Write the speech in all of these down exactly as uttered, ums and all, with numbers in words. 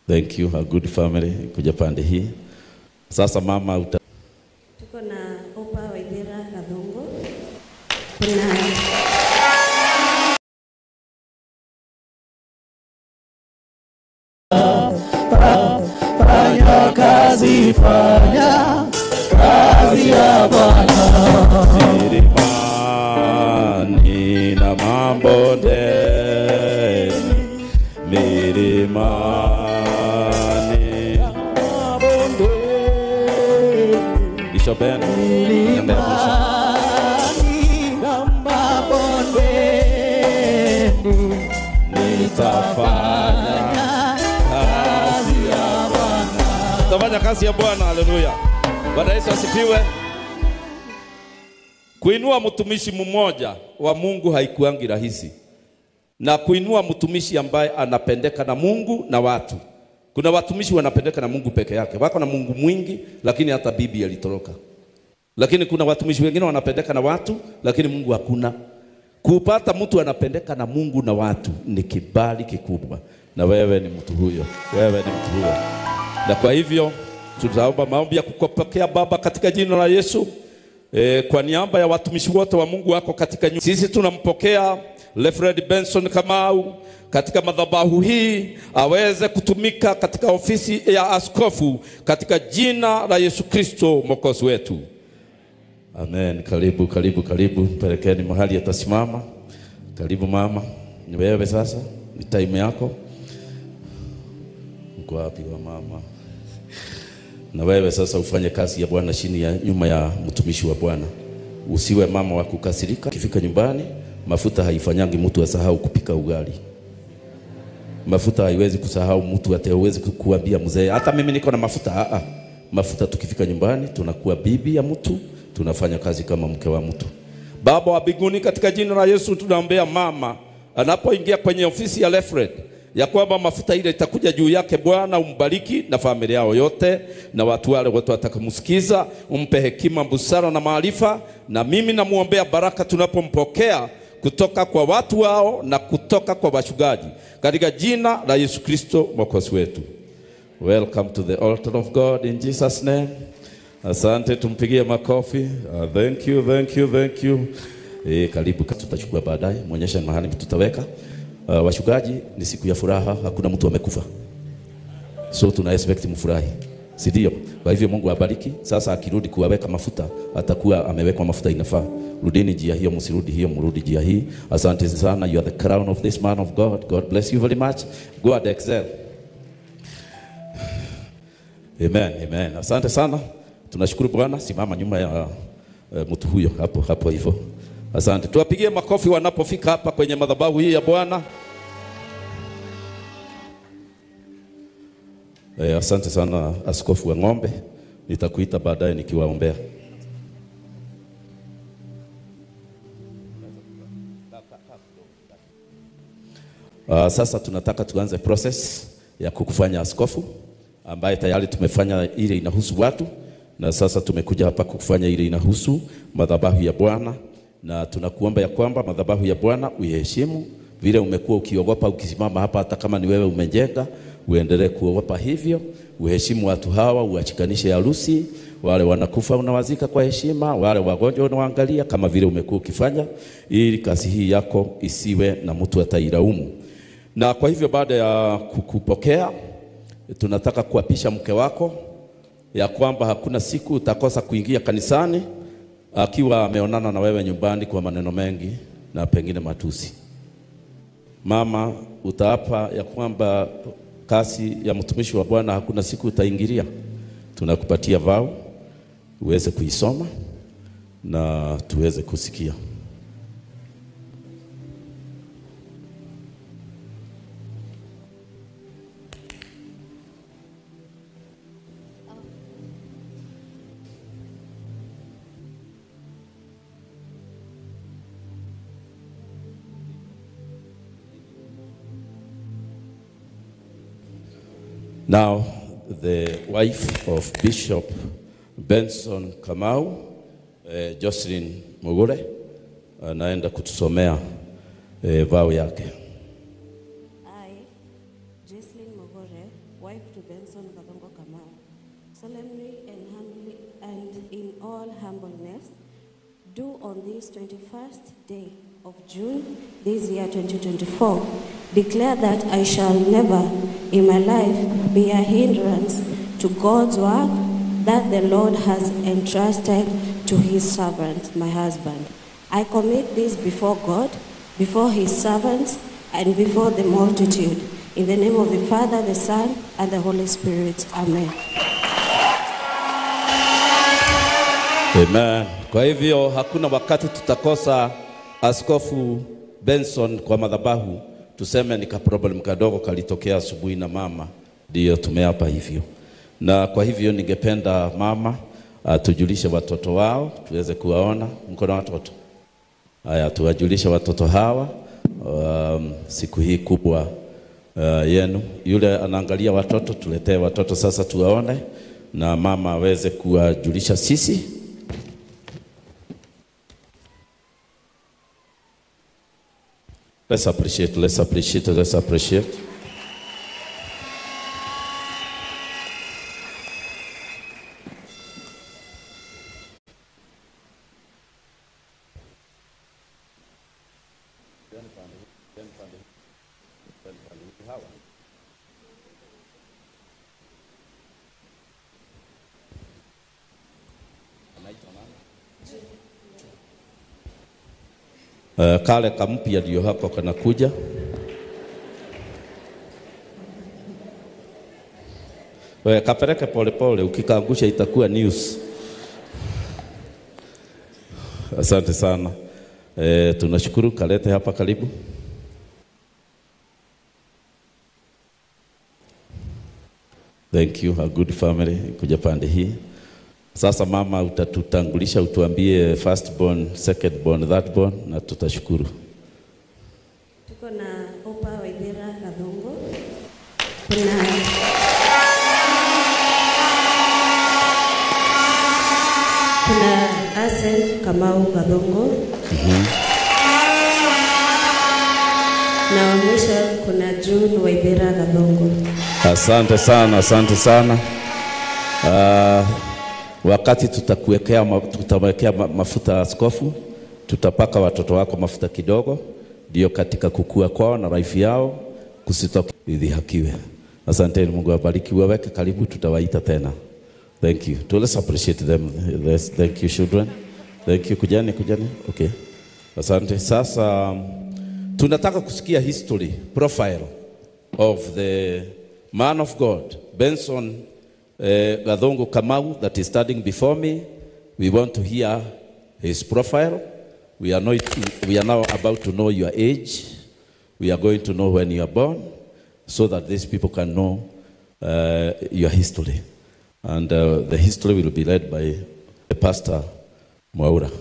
Thank you, a good family kuja pande hii. Sasa mama uta... Tuko na Opa Waithera Gathongo. Kuna fanya kazi, fanya kazi ya Bwana. Milimani na mabondeni, milimani na mabondeni, Bishop Ben, milimani na mabondeni, nitafanya Tafanya kazi ya Bwana. Haleluya. Bwana Yesu asifiwe. Kuinua mtumishi mmoja wa Mungu haikuangi rahisi. Na kuinua mtumishi ambaye anapendeka na Mungu na watu. Kuna watumishi wanapendeka na Mungu peke yake. Wako na Mungu mwingi lakini hata bibi alitoroka. Lakini kuna watumishi wengine wanapendeka na watu lakini Mungu hakuna. Kupata mtu anapendeka na Mungu na watu ni kibali kikubwa. Na wewe ni mtu huyo. Wewe ni mtu huyo. Na kwa hivyo tutaomba maombi ya kukupokea Baba katika jina la Yesu. E, kwa niaba ya watumishi wote wa Mungu wako katika nyumba. Sisi tunampokea Lefred Benson Kamau katika madhabahu hii aweze kutumika katika ofisi ya askofu katika jina la Yesu Kristo Mwokozi wetu. Amen. Karibu, karibu, karibu. Pelekeni mahali atasimama. Karibu mama. Ni wewe sasa. Ni time yako. Mko wapi wa mama? Na wewe sasa ufanye kazi ya Bwana chini ya nyuma ya mtumishi wa Bwana. Usiwe mama wa kukasirika. Kifika nyumbani, mafuta haifanyangi mtu asahau kupika ugali. Mafuta haiwezi kusahau mtu, hata haiwezi kukuambia mzee hata mimi niko na mafuta. Ah ah. Mafuta tukifika nyumbani tunakuwa bibi ya mtu, tunafanya kazi kama mke wa mtu. Baba wa mbinguni, katika jina la Yesu tunaombea mama anapoingia kwenye ofisi ya Lefred, ya kwamba mafuta ile itakuja juu yake. Bwana umbariki na familia yao yote na watu wale wote watakamsikiza, umpe hekima, busara na maarifa. Na mimi namuombea baraka tunapompokea kutoka kwa watu wao na kutoka kwa wachungaji katika jina la Yesu Kristo Mwokozi wetu. Welcome to the altar of God in Jesus name. Asante, tumpigie makofi. Uh, thank you, thank you, thank you. Eh, karibu, tutachukua baadaye, muonyeshe mahali tutaweka. Uh, wachungaji, ni siku ya furaha, hakuna mtu amekufa. So tuna expect mfurahi. Si ndio? Kwa hivyo Mungu abariki. Sasa akirudi kuweka mafuta, atakuwa amewekwa mafuta inafaa. Rudini njia hiyo, msirudi hiyo, mrudi njia hii. Asante sana. You are the crown of this man of God. God bless you very much. Go and excel. Amen, amen. Asante sana. Tunashukuru Bwana. Simama nyuma ya uh, mtu huyo hapo hapo hivyo. Asante. Tuwapigie makofi wanapofika hapa kwenye madhabahu hii ya Bwana. Eh, asante sana askofu wa ng'ombe. Nitakuita baadaye nikiwaombea. Uh, sasa tunataka tuanze process ya kukufanya askofu, ambaye tayari tumefanya ile inahusu watu, na sasa tumekuja hapa kufanya ile inahusu madhabahu ya Bwana. Na tunakuomba ya kwamba madhabahu ya Bwana uiheshimu vile umekuwa ukiogopa ukisimama hapa, hata kama ni wewe umejenga, uendelee kuogopa hivyo. Uheshimu watu hawa, uachikanishe harusi, wale wanakufa unawazika kwa heshima, wale wagonjwa unaangalia kama vile umekuwa ukifanya, ili kazi hii yako isiwe na mtu atailaumu. Na kwa hivyo baada ya kukupokea, tunataka kuapisha mke wako ya kwamba hakuna siku utakosa kuingia kanisani akiwa ameonana na wewe nyumbani kwa maneno mengi na pengine matusi. Mama, utaapa ya kwamba kazi ya mtumishi wa Bwana hakuna siku utaingilia. Tunakupatia vao uweze kuisoma na tuweze kusikia. Now, the wife of Bishop Benson Kamau, uh, Jocelyn Mugure, anaenda kutusomea uh, vao yake. I, Jocelyn Mugure, wife humbleness, do on this twenty-first day of June, this year twenty twenty-four, declare that I shall never in my life be a hindrance to God's work that the Lord has entrusted to his servant, my husband. I commit this before God, before his servants, and before the multitude. In the name of the Father, the Son, and the Holy Spirit. Amen. Amen. Kwa hivyo hakuna wakati tutakosa Askofu Benson kwa madhabahu tuseme ni ka problem kadogo kalitokea asubuhi na mama, ndio tumeapa hivyo. Na kwa hivyo ningependa mama atujulishe watoto wao tuweze kuwaona. Mko na watoto? Haya, tuwajulishe watoto hawa um, siku hii kubwa uh, yenu. Yule anaangalia watoto, tuletee watoto sasa tuwaone na mama aweze kuwajulisha sisi. Let's appreciate, let's appreciate, let's appreciate. Uh, kale kampia ndio hako kanakuja. Wewe kapeleke pole pole, ukikaangusha itakuwa news. Asante sana. Eh, tunashukuru, kalete hapa karibu. Thank you, a good family kuja pande hii. Sasa mama utatutangulisha, utuambie first born, second born, third born na tutashukuru. Tuko na Opa Waithera Gathongo. Kuna Kuna Asen Kamau Gathongo. Mhm. Na mwisho kuna June Waithera Gathongo. Asante sana, asante sana. Ah, uh, wakati tutakuwekea tutawekea mafuta askofu, tutapaka watoto wako mafuta kidogo, ndio katika kukua kwao na life yao kusitoke idhihakiwe. Asante, Mungu awabariki. Waweke karibu, tutawaita tena. Thank you. To let's appreciate them. Let's, thank you children. Thank you. Kujani, kujani. Okay. Asante. Sasa tunataka kusikia history, profile of the man of God, Benson Uh, Gathongo Kamau, that is standing before me. We want to hear his profile. We are, not, we are now about to know your age. We are going to know when you are born, so that these people can know uh, your history. And uh, the history will be led by the pastor Mwaura.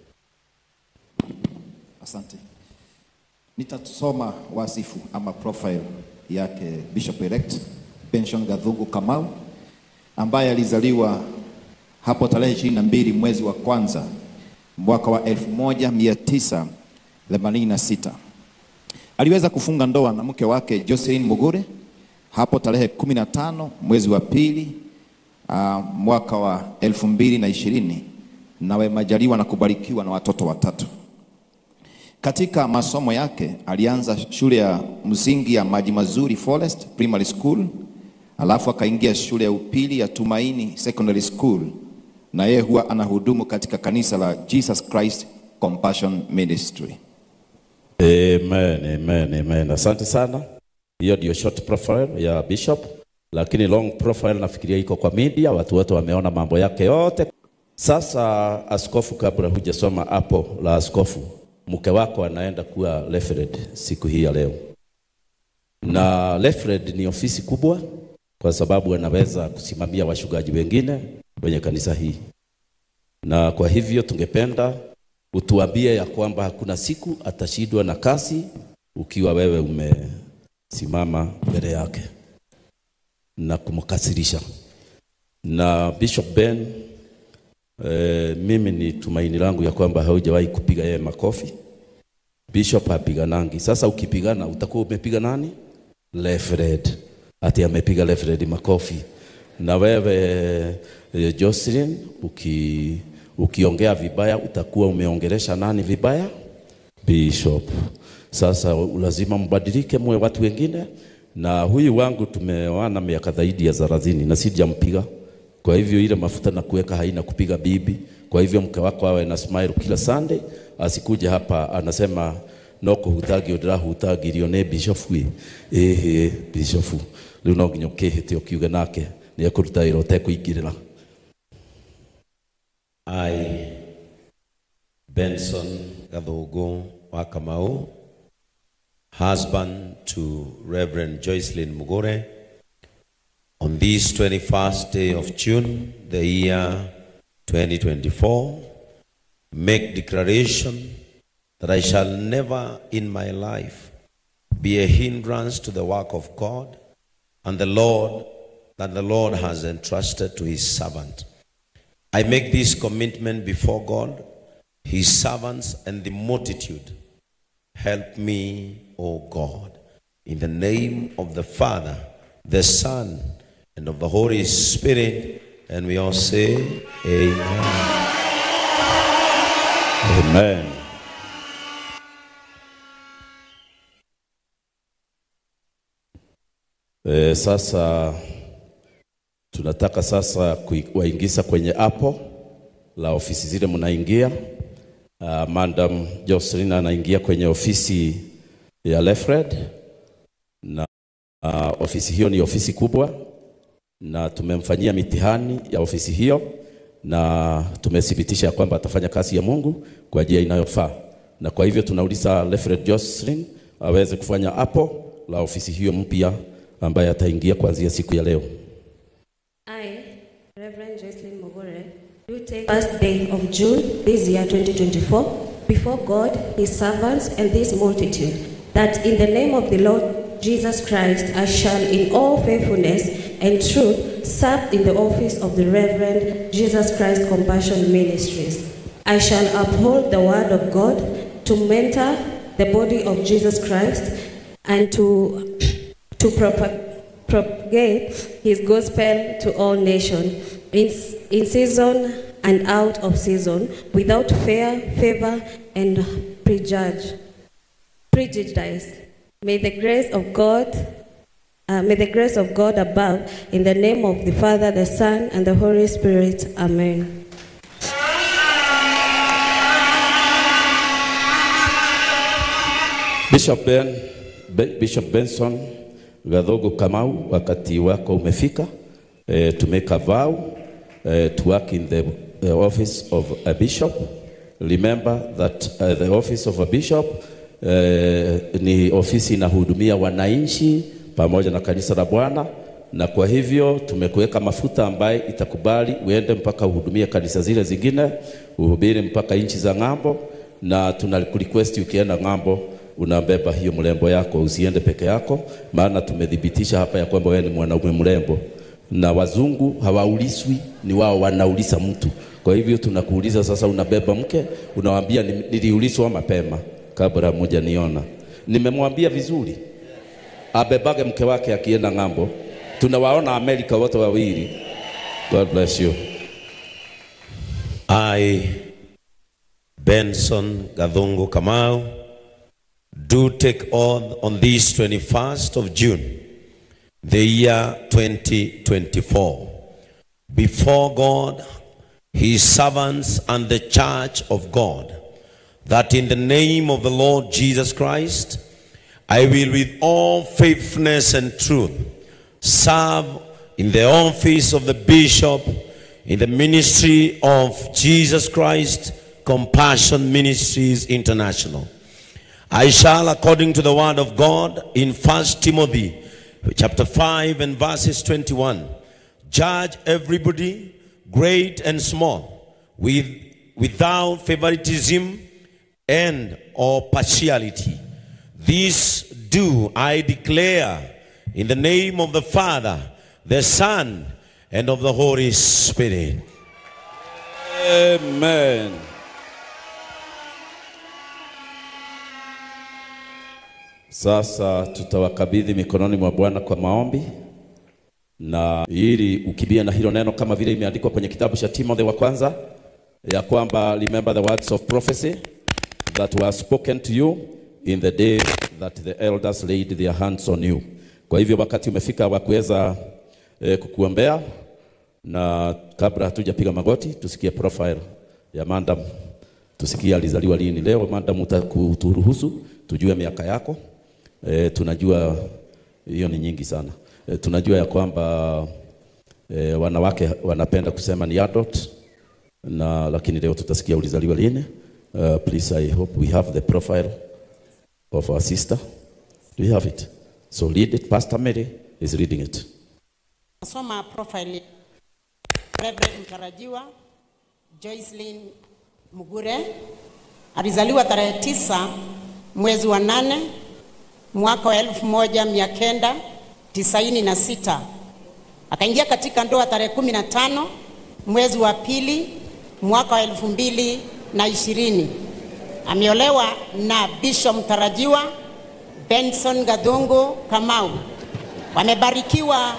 Asante. Nitasoma wasifu ama profile yake Bishop Elect Benson Gathongo Kamau, ambaye alizaliwa hapo tarehe ishirini na mbili mwezi wa kwanza mwaka wa elfu moja mia tisa themanini na sita. Aliweza kufunga ndoa na mke wake Jocelyn Mugure hapo tarehe kumi na tano mwezi wa pili uh, mwaka wa elfu mbili na ishirini, nawe majaliwa na kubarikiwa na watoto watatu. Katika masomo yake alianza shule ya msingi ya Maji Mazuri Forest Primary School, alafu akaingia shule ya upili ya Tumaini Secondary School, na yeye huwa anahudumu katika kanisa la Jesus Christ Compassion Ministry. Amen, amen, amen. Asante sana. Hiyo ndio short profile ya Bishop, lakini long profile nafikiria iko kwa media, watu wote wameona mambo yake yote. Sasa askofu, kabla hujasoma hapo la askofu, mke wako anaenda kuwa referend siku hii ya leo. Na referend ni ofisi kubwa, kwa sababu anaweza kusimamia washugaji wengine kwenye kanisa hii. Na kwa hivyo tungependa utuambie ya kwamba hakuna siku atashindwa na kasi ukiwa wewe umesimama mbele yake na kumkasirisha. Na Bishop Ben, eh, mimi ni tumaini langu ya kwamba haujawahi kupiga yeye makofi. Bishop hapiganangi. Sasa ukipigana utakuwa umepiga nani? Referend. Ati amepiga referend makofi. Na wewe eh, Jocelyn, uki Ukiongea vibaya utakuwa umeongelesha nani vibaya? Bishop. Sasa lazima mbadilike mwe watu wengine, na huyu wangu tumeoana miaka zaidi ya thelathini na sijampiga. Kwa hivyo ile mafuta na kuweka haina kupiga bibi. Kwa hivyo mke wako awe na smile kila Sunday, asikuje hapa anasema noko hutagi odra hutagi lione bishop wi. Eh bishop. Leo no nyoke hete okiuga nake ni akuruta irote kuigirira. I, Benson Gathungu wa Kamau, husband to Reverend Joycelyn Mugore, on this twenty-first day of June, the year twenty twenty-four, make declaration that I shall never in my life be a hindrance to the work of God and the Lord that the Lord has entrusted to his servant. I make this commitment before God, his servants, and the multitude. Help me, O God, in the name of the Father, the Son, and of the Holy Spirit. And we all say, Amen. Amen. Eh, sasa tunataka sasa kuwaingiza kwenye apo la ofisi zile mnaingia. Uh, Madam Jocelyn anaingia kwenye ofisi ya Lefred, na uh, ofisi hiyo ni ofisi kubwa, na tumemfanyia mitihani ya ofisi hiyo, na tumethibitisha kwamba atafanya kazi ya Mungu kwa njia inayofaa. Na kwa hivyo tunauliza Lefred Jocelyn aweze kufanya apo la ofisi hiyo mpya ambaye ataingia kuanzia siku ya leo. I, Reverend Joycelyn Mugore, do take first day of June this year twenty twenty-four before God, his servants, and this multitude, that in the name of the Lord Jesus Christ I shall in all faithfulness and truth serve in the office of the Reverend Jesus Christ Compassion Ministries. I shall uphold the word of God to mentor the body of Jesus Christ and to, to propagate propagate his gospel to all nations in, in season and out of season, without fear, favor, and prejudge, prejudice. May the grace of God, uh, may the grace of God above, in the name of the Father, the Son, and the Holy Spirit. Amen. Bishop Ben, Bishop Benson Gathungu Kamau, wakati wako umefika, uh, to make a vow uh, to work in the uh, office of a bishop. Remember that uh, the office of a bishop uh, ni ofisi inahudumia wananchi pamoja na kanisa la Bwana, na kwa hivyo tumekuweka mafuta ambaye itakubali uende mpaka uhudumie kanisa zile zingine, uhubiri mpaka nchi za ng'ambo, na tunarequest ukienda ng'ambo unabeba hiyo mlembo yako, usiende peke yako, maana tumedhibitisha hapa ya kwamba wewe ni mwanaume mlembo, na wazungu hawauliswi, ni wao wanaulisa mtu. Kwa hivyo tunakuuliza sasa, unabeba mke, unawaambia niliuliswa mapema kabla moja niona. Nimemwambia vizuri abebage mke wake akienda ng'ambo. Tunawaona Amerika wote wawili. God bless you. I, Benson Gathungu Kamau, do take oath on this twenty-first of June, the year twenty twenty-four, before God, his servants, and the church of God, that in the name of the Lord Jesus Christ, I will with all faithfulness and truth serve in the office of the bishop in the ministry of Jesus Christ Compassion Ministries International. I shall, according to the word of God in First Timothy chapter five and verses twenty-one, judge everybody, great and small, with, without favoritism and or partiality. This do I declare in the name of the Father, the Son, and of the Holy Spirit. Amen. Sasa tutawakabidhi mikononi mwa Bwana kwa maombi, na ili ukibia na hilo neno kama vile imeandikwa kwenye kitabu cha Timotheo wa kwanza ya kwamba remember the words of prophecy that were spoken to you in the day that the elders laid their hands on you. Kwa hivyo wakati umefika wa kuweza eh, kukuombea, na kabla hatujapiga magoti tusikie profile ya madam, tusikie alizaliwa lini. Leo madam utakuruhusu tujue miaka yako. E, tunajua hiyo ni nyingi sana. E, tunajua ya kwamba e, wanawake wanapenda kusema ni adult, na lakini leo tutasikia ulizaliwa lini. Uh, please, I hope we have the profile of our sister. Do you have it? So read it. Pastor Mary is reading it. Nasoma profile Reverend mtarajiwa Joycelyn Mugure. Alizaliwa tarehe tisa mwezi wa nane mwaka wa elfu moja mia kenda tisaini na sita. Akaingia katika ndoa tarehe kumi na tano mwezi wa pili mwaka wa elfu mbili na ishirini. Ameolewa na Bishop mtarajiwa Benson Gathungu Kamau. Wamebarikiwa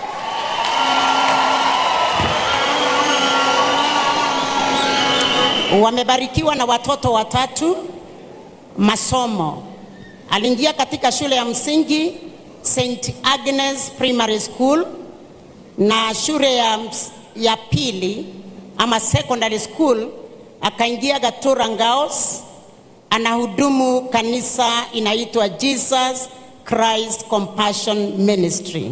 Wamebarikiwa na watoto watatu. Masomo, aliingia katika shule ya msingi Saint Agnes Primary School na shule ya, ya pili ama secondary school akaingia Gatura Ngaos. Anahudumu kanisa inaitwa Jesus Christ Compassion Ministry.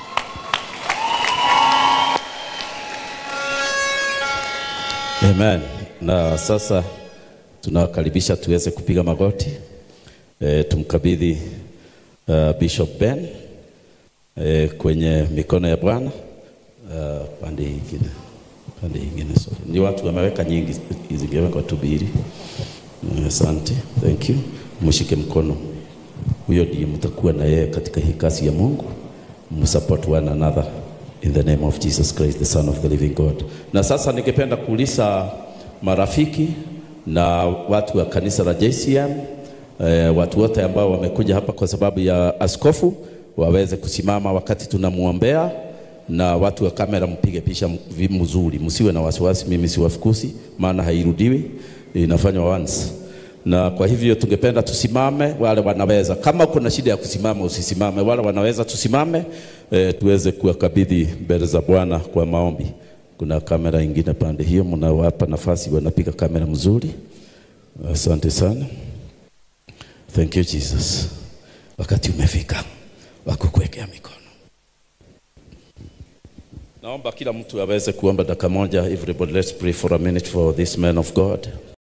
Amen. Na sasa tunawakaribisha tuweze kupiga magoti. E, tumkabidhi uh, Bishop Ben e, kwenye mikono ya Bwana. Uh, pande nyingine. Pande nyingine sorry. Ni watu wameweka nyingi, zingewekwa tu mbili. Asante. Uh, Thank you. Mshike mkono. Huyo ndiye mtakuwa na yeye katika hii kazi ya Mungu. Msupport one another in the name of Jesus Christ, the Son of the living God. Na sasa ningependa kuuliza marafiki na watu wa kanisa la J C M, eh, watu wote ambao wamekuja hapa kwa sababu ya askofu waweze kusimama wakati tunamuombea, na watu wa kamera mpige picha mzuri, msiwe na wasiwasi, mimi siwafukusi maana hairudiwi, inafanywa once. Na kwa hivyo tungependa tusimame, wale wanaweza, kama kuna shida ya kusimama usisimame, wale wanaweza tusimame, eh, tuweze kuwakabidhi mbele za Bwana kwa maombi. Kuna kamera ingine pande hiyo, mnawapa nafasi wanapiga kamera mzuri. Asante sana. Thank you Jesus. Wakati umefika wakukuwekea mikono. Naomba kila mtu aweze kuomba dakika moja. Everybody, let's pray for a minute for this man of God.